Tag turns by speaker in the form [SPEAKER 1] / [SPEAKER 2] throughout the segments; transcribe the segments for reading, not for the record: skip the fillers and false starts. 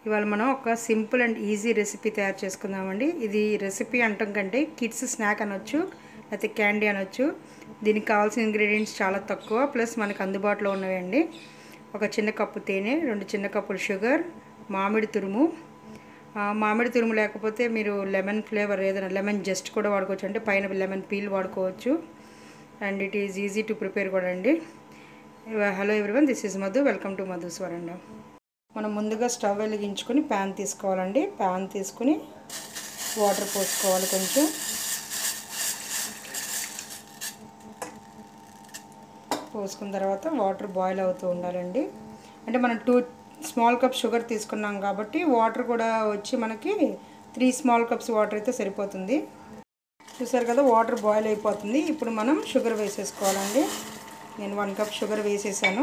[SPEAKER 1] ఇవాళ మనం ఒక సింపుల్ అండ్ ఈజీ రెసిపీ తయారు చేసుకుందామండి. ఇది రెసిపీ అంటాం కంటే కిడ్స్ స్నాక్ అనొచ్చు, లేకపోతే క్యాండీ అనొచ్చు. దీనికి కావాల్సిన ఇంగ్రీడియంట్స్ చాలా తక్కువ, ప్లస్ మనకు అందుబాటులో ఉన్నవండి. ఒక చిన్న కప్పు తేనె, 2 చిన్న కప్పులు షుగర్, మామిడి తురుము. మామిడి తురుము లేకపోతే మీరు లెమన్ ఫ్లేవర్ ఏదైనా లెమన్ జస్ట్ కూడా వాడుకోవచ్చు, అంటే పైన లెమన్ పీల్ వాడుకోవచ్చు. And it is easy to prepare కూడా అండి. Hello everyone, this is Madhu. Welcome to Madhu's veranda. మనం ముందుగా స్టవ్ వెలిగించుకొని ప్యాన్ తీసుకోవాలండి. ప్యాన్ తీసుకుని వాటర్ పోసుకోవాలి. కొంచెం పోసుకున్న తర్వాత వాటర్ బాయిల్ అవుతూ ఉండాలండి. అంటే మనం 2 స్మాల్ కప్స్ షుగర్ తీసుకున్నాం కాబట్టి వాటర్ కూడా వచ్చి మనకి 3 స్మాల్ కప్స్ వాటర్ అయితే సరిపోతుంది. చూసారు కదా, వాటర్ బాయిల్ అయిపోతుంది. ఇప్పుడు మనం షుగర్ వేసేసుకోవాలండి. నేను 1 కప్ షుగర్ వేసేసాను.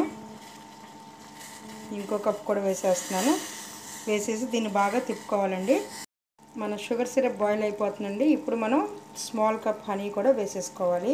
[SPEAKER 1] ఇంకో కప్ కూడా వేసేస్తున్నాను. వేసేసి దీన్ని బాగా తిప్పుకోవాలండి. మన షుగర్ సిరప్ బాయిల్ అయిపోతుందండి. ఇప్పుడు మనం స్మాల్ కప్ హనీ కూడా వేసేసుకోవాలి.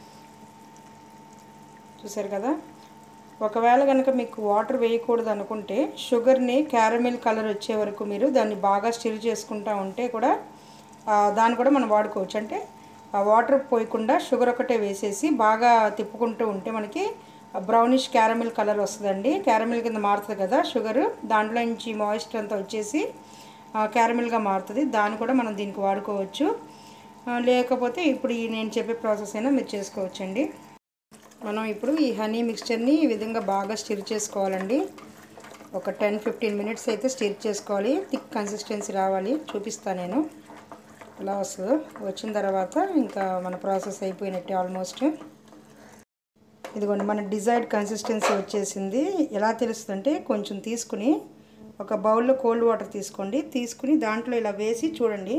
[SPEAKER 1] చూసారు కదా, ఒకవేళ కనుక మీకు వాటర్ వేయకూడదు అనుకుంటే షుగర్ని క్యారమిల్ కలర్ వచ్చే వరకు మీరు దాన్ని బాగా స్టిర్ చేసుకుంటూ ఉంటే కూడా దాన్ని కూడా మనం వాడుకోవచ్చు. అంటే వాటర్ పోయకుండా షుగర్ ఒకటే వేసేసి బాగా తిప్పుకుంటూ ఉంటే మనకి బ్రౌనిష్ క్యారమిల్ కలర్ వస్తుందండి. క్యారమిల్ కింద మారుతుంది కదా షుగర్, దాంట్లో నుంచి మాయిస్చర్ అంతా వచ్చేసి క్యారమిల్గా మారుతుంది. దాన్ని కూడా మనం దీనికి వాడుకోవచ్చు. లేకపోతే ఇప్పుడు నేను చెప్పే ప్రాసెస్ అయినా మీరు చేసుకోవచ్చండి. మనం ఇప్పుడు ఈ హనీ మిక్స్చర్ని ఈ విధంగా బాగా స్టిర్ చేసుకోవాలండి. ఒక 10-15 మినిట్స్ అయితే స్టిర్ చేసుకోవాలి. థిక్ కన్సిస్టెన్సీ రావాలి. చూపిస్తాను నేను ఎలా వస్తుందో. వచ్చిన తర్వాత ఇంకా మన ప్రాసెస్ అయిపోయినట్టే ఆల్మోస్ట్. ఇదిగోండి, మన డిజైర్డ్ కన్సిస్టెన్సీ వచ్చేసింది. ఎలా తెలుస్తుందంటే కొంచెం తీసుకుని ఒక బౌల్లో కోల్డ్ వాటర్ తీసుకోండి. తీసుకుని దాంట్లో ఇలా వేసి చూడండి.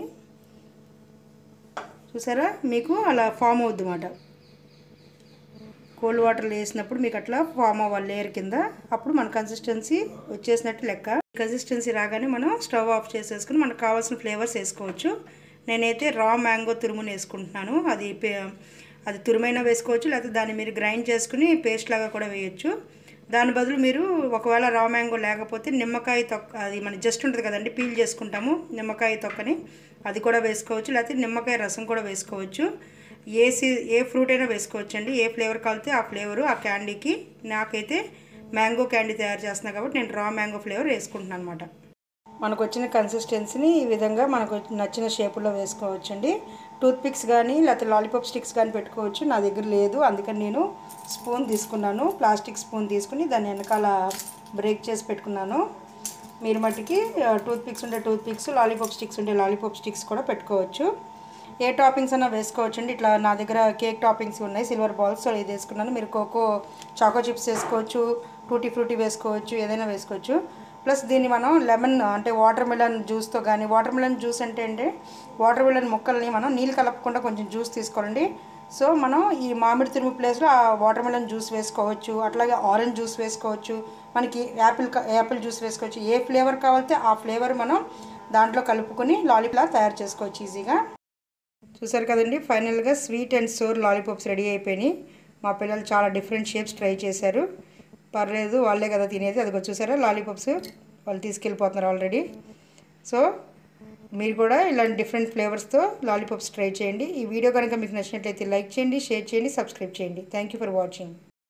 [SPEAKER 1] చూసారా, మీకు అలా ఫామ్ అవుద్ది అన్నమాట. కోల్డ్ వాటర్లో వేసినప్పుడు మీకు అట్లా ఫామ్ అవ్వాలి లేయర్ కింద. అప్పుడు మన కన్సిస్టెన్సీ వచ్చేసినట్టు లెక్క. కన్సిస్టెన్సీ రాగానే మనం స్టవ్ ఆఫ్ చేసేసుకుని మనకు కావాల్సిన ఫ్లేవర్స్ వేసుకోవచ్చు. నేనైతే రా మ్యాంగో తురుముని వేసుకుంటున్నాను. అది తురుమైనా వేసుకోవచ్చు, లేకపోతే దాన్ని మీరు గ్రైండ్ చేసుకుని పేస్ట్ లాగా కూడా వేయచ్చు. దాని బదులు మీరు ఒకవేళ రా మ్యాంగో లేకపోతే నిమ్మకాయ తొక్క, అది మన జస్ట్ ఉంటుంది కదండి, పీల్ చేసుకుంటాము నిమ్మకాయ తొక్కని, అది కూడా వేసుకోవచ్చు. లేకపోతే నిమ్మకాయ రసం కూడా వేసుకోవచ్చు. ఏ ఫ్రూట్ అయినా వేసుకోవచ్చు అండి. ఏ ఫ్లేవర్ కలిపితే ఆ ఫ్లేవరు ఆ క్యాండీకి. నాకైతే మ్యాంగో క్యాండీ తయారు చేస్తున్నాను కాబట్టి నేను రా మ్యాంగో ఫ్లేవర్ వేసుకుంటున్నాను అనమాట. మనకు వచ్చిన కన్సిస్టెన్సీని ఈ విధంగా మనకు నచ్చిన షేపులో వేసుకోవచ్చండి. టూత్ పిక్స్ కానీ లేకపోతే లాలీపాప్ స్టిక్స్ కానీ పెట్టుకోవచ్చు. నా దగ్గర లేదు, అందుకని నేను స్పూన్ తీసుకున్నాను. ప్లాస్టిక్ స్పూన్ తీసుకుని దాన్ని వెనకాల బ్రేక్ చేసి పెట్టుకున్నాను. మీరు మట్టికి టూత్ పిక్స్ ఉంటే టూత్ పిక్స్, లాలీపాప్ స్టిక్స్ ఉంటే లాలీపాప్ స్టిక్స్ కూడా పెట్టుకోవచ్చు. ఏ టాపింగ్స్ అన్నా వేసుకోవచ్చు అండి. ఇట్లా నా దగ్గర కేక్ టాపింగ్స్ ఉన్నాయి, సిల్వర్ బాల్స్, ఇది వేసుకున్నాను. మీరు చాకో చిప్స్ వేసుకోవచ్చు, టూటీ ఫ్రూటీ వేసుకోవచ్చు, ఏదైనా వేసుకోవచ్చు. ప్లస్ దీన్ని మనం లెమన్ అంటే వాటర్ మిలన్ జ్యూస్తో కానీ, వాటర్ మిలన్ జ్యూస్ అంటే వాటర్ మిలన్ ముక్కల్ని మనం నీళ్ళు కలపకుండా కొంచెం జ్యూస్ తీసుకోవాలండి. సో మనం ఈ మామిడి తురుము ప్లేస్లో ఆ వాటర్ మిలన్ జ్యూస్ వేసుకోవచ్చు. అట్లాగే ఆరెంజ్ జ్యూస్ వేసుకోవచ్చు, మనకి యాపిల్ జ్యూస్ వేసుకోవచ్చు. ఏ ఫ్లేవర్ కావాలితే ఆ ఫ్లేవర్ మనం దాంట్లో కలుపుకొని లాలీపాప్ తయారు చేసుకోవచ్చు ఈజీగా. చూసారు కదండి, ఫైనల్గా sweet and sour lollipops ready అయిపోయినాయి. మా పిల్లలు చాలా డిఫరెంట్ షేప్స్ ట్రై చేశారు. పర్లేదు, వాళ్ళే కదా తినేది. అదిగో చూసారా లాలీపాప్స్ వాళ్ళు తీసుకెళ్ళిపోతున్నారు ఆల్రెడీ. సో మీరు కూడా ఇలాంటి డిఫరెంట్ ఫ్లేవర్స్తో లాలీపాప్స్ ట్రై చేయండి. ఈ వీడియో కనుక మీకు నచ్చినట్లయితే లైక్ చేయండి, షేర్ చేయండి, సబ్స్క్రైబ్ చేయండి. Thank you for watching.